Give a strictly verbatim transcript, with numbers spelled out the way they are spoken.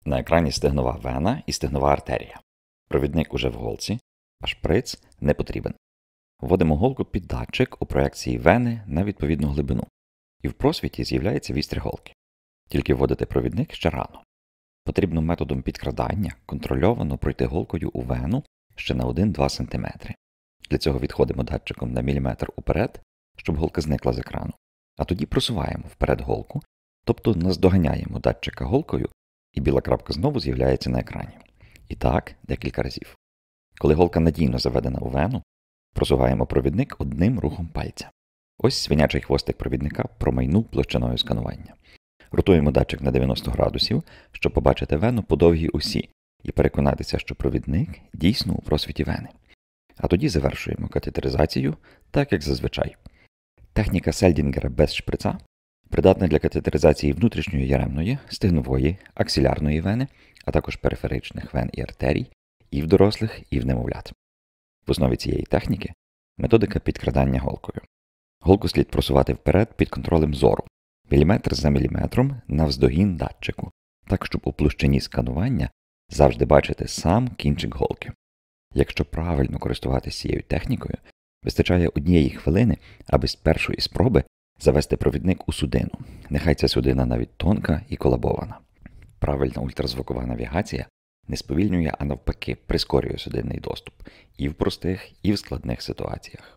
На екрані стегнова вена і стегнова артерія. Провідник уже в голці, а шприц не потрібен. Вводимо голку під датчик у проекції вени на відповідну глибину. І в просвіті з'являється вістря голки. Тільки вводити провідник ще рано. Потрібно методом підкрадання контрольовано пройти голкою у вену ще на один-два сантиметри. Для цього відходимо датчиком на міліметр уперед, щоб голка зникла з екрану. А тоді просуваємо вперед голку, тобто наздоганяємо датчика голкою, і біла крапка знову з'являється на екрані. І так декілька разів. Коли голка надійно заведена у вену, просуваємо провідник одним рухом пальця. Ось свинячий хвостик провідника промайнув площиною сканування. Ротуємо датчик на дев'яносто градусів, щоб побачити вену по довгій осі і переконатися, що провідник дійсно у просвіті вени. А тоді завершуємо катетеризацію, так як зазвичай. Техніка Сельдінгера без шприца придатна для катетеризації внутрішньої яремної, стегнової, аксилярної вени, а також периферичних вен і артерій і в дорослих, і в немовлят. В основі цієї техніки – методика підкрадання голкою. Голку слід просувати вперед під контролем зору, міліметр за міліметром навздогін датчику, так, щоб у площині сканування завжди бачити сам кінчик голки. Якщо правильно користуватися цією технікою, вистачає однієї хвилини, аби з першої спроби завести провідник у судину. Нехай ця судина навіть тонка і колабована. Правильна ультразвукова навігація не сповільнює, а навпаки прискорює судинний доступ і в простих, і в складних ситуаціях.